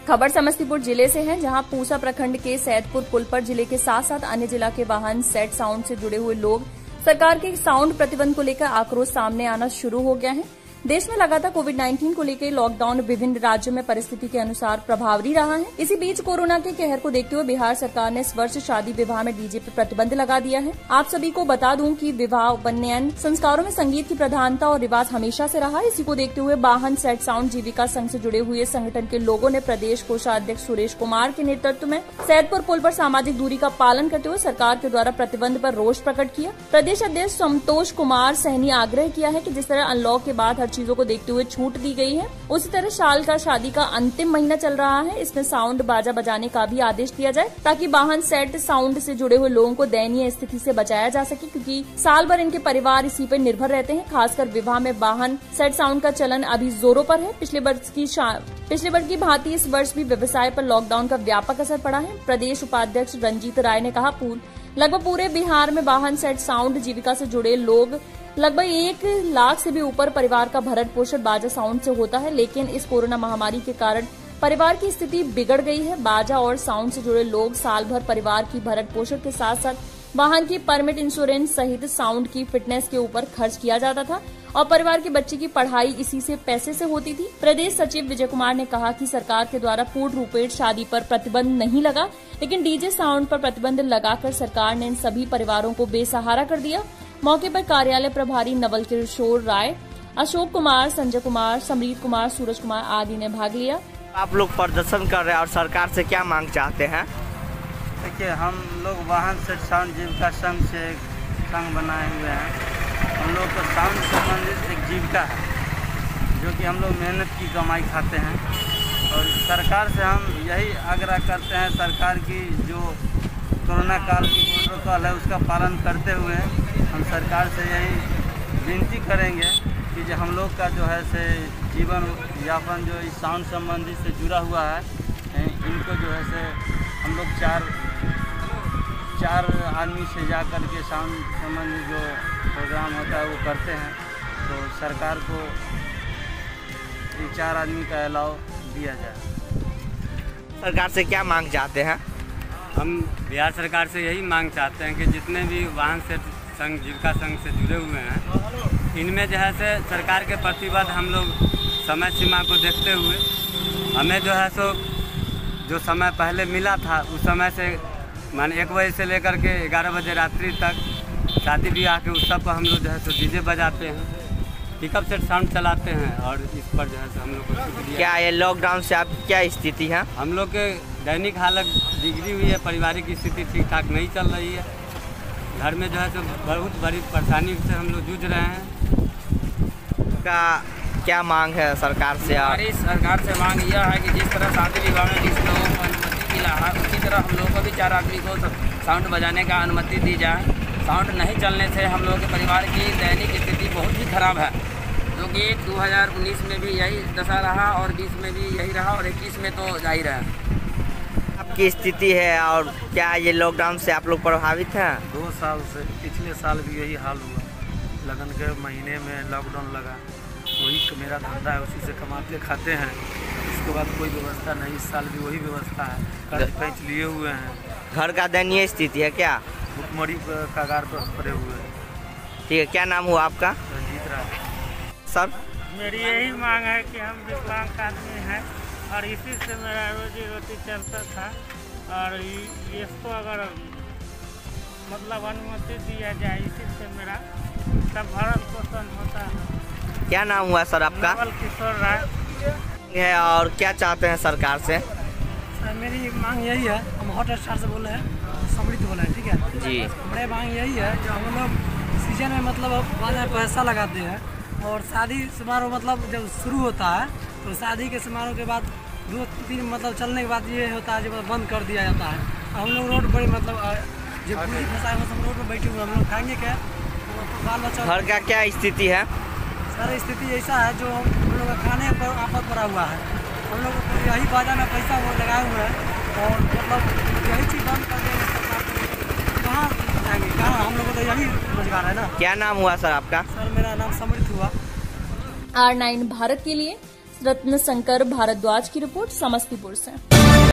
खबर समस्तीपुर जिले से है, जहां पूसा प्रखंड के सैदपुर पुल पर जिले के साथ साथ अन्य जिला के वाहन सेट साउंड से जुड़े हुए लोग सरकार के साउंड प्रतिबंध को लेकर आक्रोश सामने आना शुरू हो गया है। देश में लगातार कोविड-19 को लेकर लॉकडाउन विभिन्न राज्यों में परिस्थिति के अनुसार प्रभावी रहा है। इसी बीच कोरोना के कहर को देखते हुए बिहार सरकार ने इस वर्ष शादी विवाह में डीजे पर प्रतिबंध लगा दिया है। आप सभी को बता दूं कि विवाह उपनयन संस्कारों में संगीत की प्रधानता और रिवाज हमेशा से रहा। इसी को देखते हुए वाहन सेट साउंड जीविका संघ से जुड़े हुए संगठन के लोगों ने प्रदेश कोषाध्यक्ष सुरेश कुमार के नेतृत्व में सैदपुर पुल पर सामाजिक दूरी का पालन करते हुए सरकार के द्वारा प्रतिबंध पर रोष प्रकट किया। प्रदेश अध्यक्ष संतोष कुमार सहनी आग्रह किया है कि जिस तरह अनलॉक के बाद हर चीजों को देखते हुए छूट दी गई है, उसी तरह साल का शादी का अंतिम महीना चल रहा है, इसमें साउंड बाजा बजाने का भी आदेश दिया जाए ताकि वाहन सेट साउंड से जुड़े हुए लोगों को दयनीय स्थिति से बचाया जा सके, क्योंकि साल भर इनके परिवार इसी पर निर्भर रहते हैं। खासकर विवाह में वाहन सेट साउंड का चलन अभी जोरों पर है। पिछले वर्ष की भांति इस वर्ष भी व्यवसाय पर लॉकडाउन का व्यापक असर पड़ा है। प्रदेश उपाध्यक्ष रंजीत राय ने कहा, लगभग पूरे बिहार में वाहन सेट साउंड जीविका से जुड़े लोग लगभग 1 लाख से भी ऊपर परिवार का भरण पोषण बाजा साउंड से होता है, लेकिन इस कोरोना महामारी के कारण परिवार की स्थिति बिगड़ गई है। बाजा और साउंड से जुड़े लोग साल भर परिवार की भरण पोषण के साथ साथ वाहन की परमिट, इंश्योरेंस सहित साउंड की फिटनेस के ऊपर खर्च किया जाता था और परिवार के बच्चे की पढ़ाई इसी से पैसे से होती थी। प्रदेश सचिव विजय कुमार ने कहा कि सरकार के द्वारा पूर्ण रूपेण शादी पर प्रतिबंध नहीं लगा, लेकिन डीजे साउंड पर प्रतिबंध लगाकर सरकार ने इन सभी परिवारों को बेसहारा कर दिया। मौके पर कार्यालय प्रभारी नवल किशोर राय, अशोक कुमार, संजय कुमार, समरीत कुमार, सूरज कुमार आदि ने भाग लिया। आप लोग प्रदर्शन कर रहे हैं और सरकार से क्या मांग चाहते हैं? देखिए, हम लोग वाहन सेट साउंड जीविका संघ से संघ बनाए हुए हैं। हम लोग को साउंड संबंधित एक जीविका है, जो कि हम लोग मेहनत की कमाई खाते हैं और सरकार से हम यही आग्रह करते हैं, सरकार की जो कोरोना काल की प्रोटोकॉल है उसका पालन करते हुए हम सरकार से यही विनती करेंगे कि जो हम लोग का जो है से जीवन यापन जो इस साउंड संबंधी से जुड़ा हुआ है, इनको जो है से हम लोग चार आदमी से जा कर के साउंड संबंधी जो प्रोग्राम होता है वो करते हैं, तो सरकार को 4 आदमी का अलाउ दिया जाए। सरकार से क्या मांग चाहते हैं? हम बिहार सरकार से यही मांग चाहते हैं कि जितने भी वाहन सेट संघ जीविका संघ से जुड़े हुए हैं, इनमें जो है से सरकार के प्रतिबद्ध हम लोग समय सीमा को देखते हुए हमें जो है सो जो समय पहले मिला था उस समय से माने 1 बजे से लेकर के 11 बजे रात्रि तक शादी ब्याह के उत्सव पर हम लोग जो है सो डीजे बजाते हैं, पिकअप सेट साउंड चलाते हैं और इस पर जो है सो हम लोग को क्या ये लॉकडाउन से आपकी क्या स्थिति है? हम लोग के दैनिक हालत बिगड़ी हुई है, पारिवारिक स्थिति ठीक ठाक नहीं चल रही है, घर में जो है तो बहुत बड़ी परेशानी से हम लोग जूझ रहे हैं। क्या मांग है सरकार से? हमारी सरकार से मांग यह है कि जिस तरह शादी विवाह में 20 लोगों को अनुमति मिला है, उसी तरह हम लोगों को भी 4 आदमी को साउंड बजाने का अनुमति दी जाए। साउंड नहीं चलने से हम लोगों के परिवार की दैनिक स्थिति बहुत ही खराब है, जो कि 2019 में भी यही दशा रहा और 20 में भी यही रहा और 21 में तो जाहिर है। आपकी स्थिति है और क्या ये लॉकडाउन से आप लोग प्रभावित हैं? 2 साल से, पिछले साल भी यही हाल हुआ। लगन के महीने में लॉकडाउन लगा, वही मेरा धंधा है, उसी से कमाते खाते हैं। इसके बाद कोई व्यवस्था नहीं, इस साल भी वही व्यवस्था है, कर्ज पैंच लिए हुए हैं। घर का दयनीय स्थिति है क्या? भुखमरी कगार पर पड़े हुए हैं। ठीक है, क्या नाम हुआ आपका? रंजीत राय। सर, मेरी यही मांग है कि हम विकलांग आदमी हैं और इसी से मेरा रोजी रोटी चलता था और इसको अगर मतलब अनुमति दिया जाए, इसी से मेरा सब भरण पोषण होता है। क्या नाम हुआ सर आपका? नवल किशोर राय है और क्या चाहते हैं सरकार से? सर, मेरी मांग यही है, हम हॉट स्टार से बोल रहे हैं, समृद्ध बोल रहे हैं, ठीक है जी। हमारी मांग यही है जो हम लोग सीजन में मतलब बाद में पैसा लगाते हैं और शादी समारोह मतलब जब शुरू होता है तो शादी के समारोह के बाद 2-3 मतलब चलने के बाद ये होता है जो बंद कर दिया जाता है। हम लोग रोड पर मतलब जब पूरी फंसाए हम रोड पर बैठे हुए, हम लोग खाएंगे क्या, बाल बच्चा। घर का क्या स्थिति है? सर, स्थिति ऐसा है जो हम लोग का खाने पर आफत पड़ा हुआ है। हम लोग यही बाजार में पैसा वो लगाए हुए हैं और मतलब यही चीज़ बंद कर देंगे सरकार, कहाँ जाएंगे, कहाँ? हम लोग तो यही रोजगार है ना। क्या नाम हुआ सर आपका? सर, मेरा नाम समृद्ध हुआ। R9 भारत के लिए रत्न शंकर भारद्वाज की रिपोर्ट समस्तीपुर से।